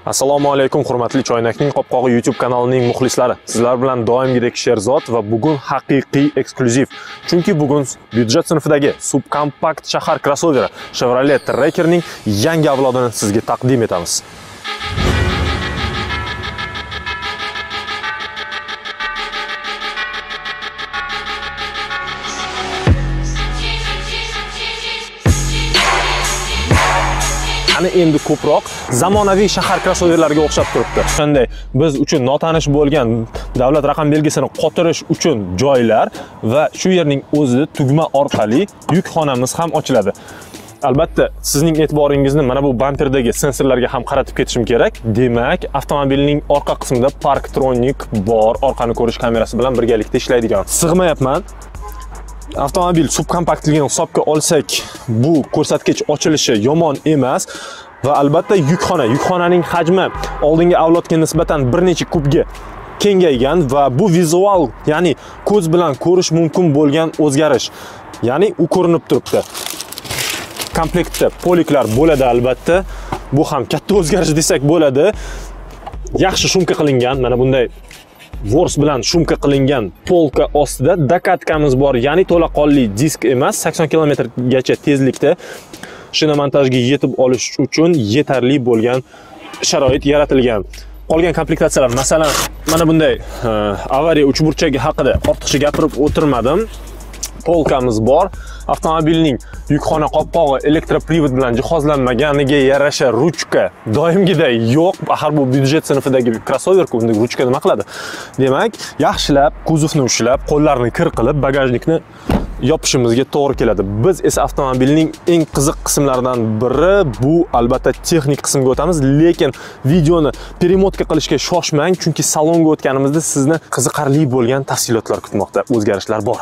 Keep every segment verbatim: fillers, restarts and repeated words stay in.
Assalomu alaykum hurmatli Choynakning qopqog'i YouTube kanalining muxlislari. Sizlar bilan doimgidek Sherzod va bugun haqiqiy eksklyuziv. Chunki bugun byudjet sinfidagi subkompakt shahar krossoveri Chevrolet Tracker'ning yangi avlodini sizga taqdim etamiz. Ana endi ko'proq zamonaviy shahar krossoverlariga o'xshab turibdi. Shunday biz uchun notanish bo'lgan davlat raqam belgisini qotirish uchun joylar va shu yerning o'zida tugma orqali yukxonamiz ham ochiladi. Albatta, sizning e'tiboringizni mana bu bamperdagi sensorlarga ham qaratib ketishim kerak. Demak, avtomobilning orqa qismida Parktronic bor, orqani ko'rish kamerasi bilan birgalikda ishlaydigan. Sig'mayapman. Avtomobil subkompaktligini hisobga olsak, bu ko'rsatkich ochilishi yomon emas va albatta yukxona, yukxonaning hajmi oldingi avlodga nisbatan bir necha kubga kengaygan va bu vizual, ya'ni ko'z bilan ko'rish mumkin bo'lgan o'zgarish. Ya'ni u ko'rinib turibdi. Komplektda poliklar bo'ladi albatta. Bu ham katta o'zgarish desak bo'ladi. Yaxshi shumka qilingan, mana bunday Vors bilan shumka qilingan polka ostida dakatkamiz bor, ya'ni to'laqonli disk emas, sakson kilometrgacha tezlikda shina montajga yetib olish uchun yetarli bo'lgan sharoit yaratilgan. Qolgan komplektatsiyalar, masalan, mana bunday avariya uchburchagi haqida ortiqcha gapirib o'tirmadim. Polkamiz bor. Avtomobilning yukxona qopqog'i elektroprivod bilan jihozlanmaganiga yarasha ruchka doimgiday yo'q. Axir bu byudjet sinfidagi krossover-ku, unda ruchka nima qiladi? Demak, yaxshilab kuzovni ushlab, qo'llarni kir qilib bagajnikni yopishimizga to'g'ri keladi. Biz esa avtomobilning eng qiziq qismlaridan biri bu albatta texnik qismga o'tamiz, lekin videoni перемотка qilishga shoshmang, chunki salonga o'tganimizda sizni qiziqarli bo'lgan tafsilotlar kutmoqda, o'zgarishlar bor.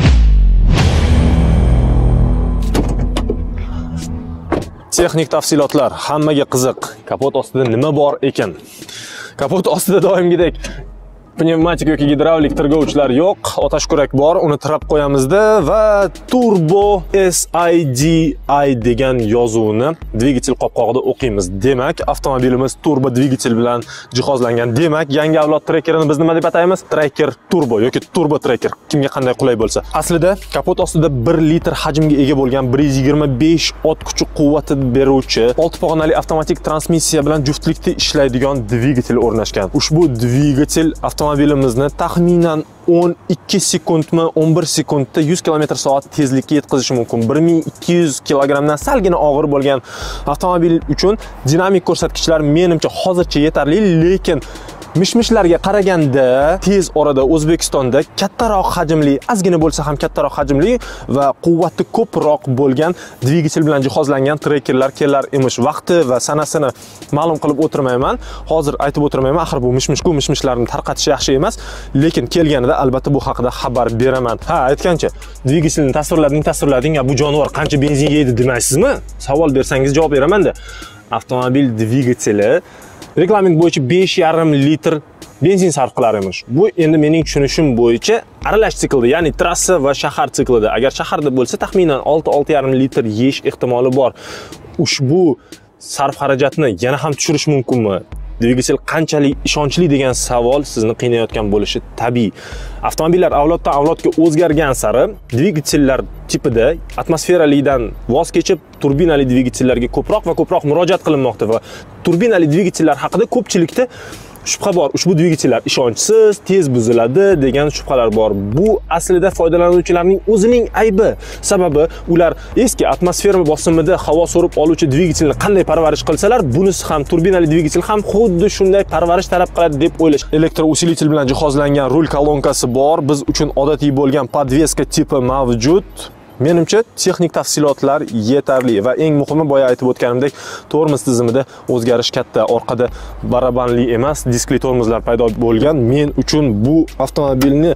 Texnik tafsilotlar hammaga qiziq. Kapot ostida nima bor ekan? Kapot ostida doimgidek pnevmatik yoki gidravlik tirgovchilar yo'q, otash kurak bor, uni tirab qo'yamizda va Turbo S I D I degan yozuvni dvigatel qopqog'ida o'qiymiz. Demak, avtomobilimiz turbo dvigatel bilan jihozlangan. Demak, yangi avlod Tracker'ini biz nima deb ataymiz? Tracker Turbo yoki Turbo Tracker, kimga qanday qulay bo'lsa. Aslida kapot ostida bir litr hajmga ega bo'lgan bir yuz yigirma besh ot kuchi quvvati beruvchi olti pog'onali avtomatik transmissiya bilan juftlikda ishlaydigan dvigatel o'rnashgan. Ushbu dvigatel avtomobilimizni taxminan o'n ikki sekundmi, o'n bir sekundda yuz kilometr soat tezlikka yetkazishi mumkin. bir ming ikki yuz kilogrammdan salgina og'ir bo'lgan avtomobil uchun dinamik ko'rsatkichlar menimcha hozircha yetarli, lekin mishmishlarga qaraganda tez orada O'zbekistonda kattaroq hajmli, ozgina bo'lsa ham kattaroq hajmli va quvvati ko'proq bo'lgan dvigatel bilan jihozlangan Trackerlar kelar emish. Vaqti va sanasini ma'lum qilib o'tirmayman. Hozir aytib o'tirmayman, axir bu mishmishku mishmishlarni tarqatish yaxshi emas, lekin kelganida albatta bu haqida xabar beraman. Ha, aytgancha, dvigatelni tasvirlading, tasvirlading, bu jonivor qancha benzin yeydi demaysizmi? Savol bersangiz javob beraman-da. Avtomobil dvigateli reglament bo'yicha besh yarim litr benzin sarf qilar emish. Bu endi mening tushunishim bo'yicha aralash siklda, ya'ni trassa va shahar siklida. Agar shaharda bo'lsa, taxminan olti olti yarim litr yeyish ehtimoli bor. Ushbu sarf xarajatni yana ham tushirish mumkinmi? Dvigatel qanchalik ishonchli degan savol sizni qiynayotgan bo'lishi tabiiy. Avtomobillar avloddan avlodga o'zgargan sari dvigatellar tipida atmosferalikdan voz kechib turbinali dvigatellarga ko'proq va ko'proq murojaat qilinmoqda va turbinali dvigatellar haqida ko'pchilikda shubha bor. Ushbu dvigatellar ishonchsiz, tez buziladi degan shubhalar bor. Bu aslida foydalanuvchilarning o'zining aybi. Sababi ular eski atmosfera bosimida havo so'rib oluvchi dvigatelni qanday parvarish qilsalar, bunisi ham turbinali dvigatel ham xuddi shunday parvarish talab qiladi deb o'ylash. Elektrousilitel bilan jihozlangan rul kolonkasi bor. Biz uchun odatiy bo'lgan podveska tipi mavjud. Menimcha texnik tafsilotlar yetarli va eng muhimi boya aytib o'tganimdek, tormoz tizimida o'zgarish katta. Orqada barabanli emas, diskli tormozlar paydo bo'lgan. Men uchun bu avtomobilni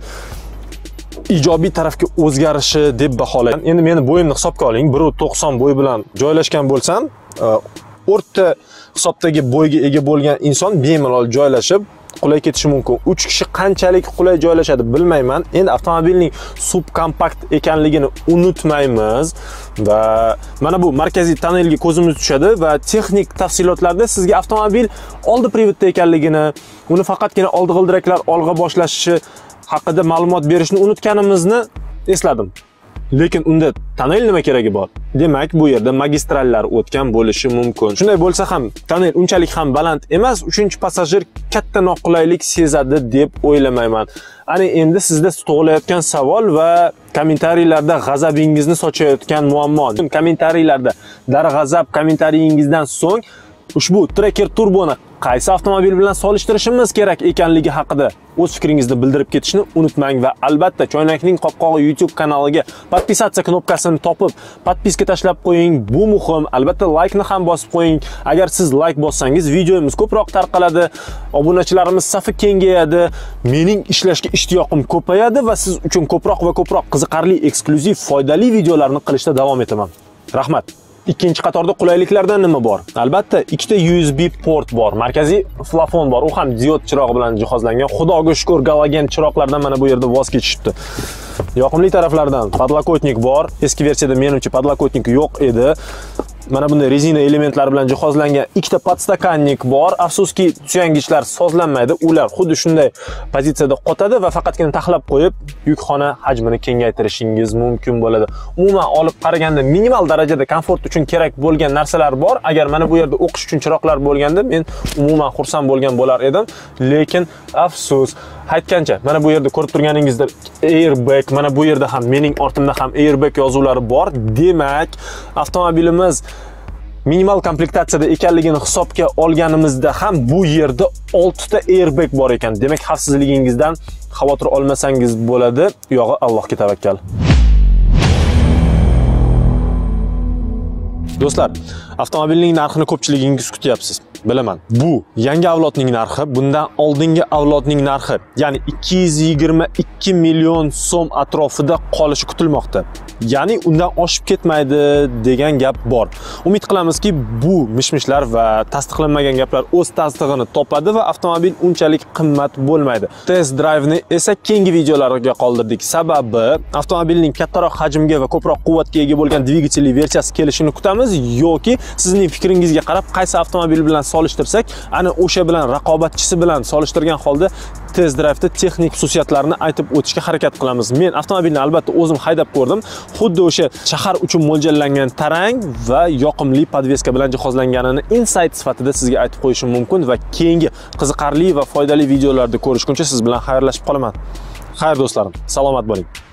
ijobiy tarafga o'zgarishi deb baholayman. Endi meni bo'yimni hisobga oling, bir to'qson bo'y bilan joylashgan bo'lsam, o'rta hisobdagi bo'yga ega bo'lgan inson bemalol joylashib qulay ketishi mumkin. uch kishi qanchalik qulay joylashadi bilmayman. Endi avtomobilning subkompakt ekanligini unutmaymiz va mana bu markaziy tonnelga ko'zimiz tushadi va texnik tafsilotlarda sizga avtomobil oldi privodda ekanligini, uni faqatgina oldi g'ildiraklar olg'a boshlashi haqida ma'lumot berishni unutganimizni esladim. Lekin unda tonnel nima keragi bor? Demak, bu yerda magistrallar o'tgan bo'lishi mumkin. Shunday bo'lsa ham, tonnel unchalik ham baland emas, uchinchi passajir katta noqulaylik sezadi deb o'ylamayman. Ana endi sizda tug'ilayotgan savol va kommentariylarda g'azabingizni sochayotgan muammo. Kommentariylarda darg'azab kommentariyingizdan so'ng ushbu Tracker Turboni qaysi avtomobil bilan solishtirishimiz kerak ekanligi haqida o'z fikringizni bildirib ketishni unutmang va albatta Choynakning qopqog'i YouTube kanaliga podpisatsiya knopkasini topib, podpiska tashlab qo'ying. Bu muhim. Albatta like ni ham bosib qo'ying. Agar siz like bossangiz, videomiz ko'proq tarqaladi, obunachilarimiz safi kengayadi, mening ishlashga ishtiyoqim ko'payadi va siz uchun ko'proq va ko'proq qiziqarli, eksklyuziv, foydali videolarni qilishda davom etaman. Rahmat. Ikkinchi qatorda qulayliklardan nima bor? Albatta, ikkita U S B port bor, markaziy flafon bor, u ham diod chirog'i bilan jihozlangan. Xudoga shukr, galogen chiroqlardan mana bu yerda voz kechishibdi. Yoqimli taraflardan podlokotnik bor. Eski versiyada menimcha podlokotnik yo'q edi. Mana bunday rezina elementlari bilan jihozlangan ikkita podstakannik bor. Afsuski, suyangichlar sozlanmaydi. Ular xuddi shunday pozitsiyada qotadi va faqatgina taxlab qo'yib, yukxona hajmini kengaytirishingiz mumkin bo'ladi. Umuman olib qaraganda minimal darajada komfort uchun kerak bo'lgan narsalar bor. Agar mana bu yerda o'qish uchun chiroqlar bo'lganda, men umuman xursand bo'lgan bo'lar edim. Lekin afsus, aytgancha, mana bu yerda ko'rib turganingizdek airbag, mana bu yerda ham mening ortimda ham airbag yozuvlari bor. Demak, avtomobilimiz minimal komplektatsiyada ekanligini hisobga olganimizda ham bu yerda oltita airbag bor ekan. Demak, xavfsizligingizdan xavotir olmasangiz bo'ladi. Yog'i Allohga tavakkal. Do'stlar, avtomobilning narxini ko'pchiligingiz kutyapsiz. Bilaman. Bu yangi avlodning narxi, bundan oldingi avlodning narxi, ya'ni ikki yuz yigirma ikki million so'm atrofida qolishi kutilmoqda. Ya'ni undan oshib ketmaydi degan gap bor. Umid qilamizki, bu mishmishlar va tasdiqlanmagan gaplar o'z tasdig'ini topadi va avtomobil unchalik qimmat bo'lmaydi. Test drive'ni esa keyingi videolarga qoldirdik. Sababi avtomobilning kattaroq hajmga va ko'proq quvvatga ega bo'lgan dvigatelli versiyasi kelishini kutamiz yoki sizning fikringizga qarab qaysi avtomobil bilan solishtirsak, ana o'sha bilan raqobatchisi bilan solishtirgan holda test drive'da texnik xususiyatlarini aytib o'tishga harakat qilamiz. Men avtomobilni albatta o'zim haydab ko'rdim. Xuddi o'sha shahar uchun mo'ljallangan tarang va yoqimli podveska bilan jihozlanganini insight sifatida sizga aytib qo'yishim mumkin va keyingi qiziqarli va foydali videolarda ko'rishguncha siz bilan xayrlashib qolaman. Xayr do'stlarim, salomat bo'ling.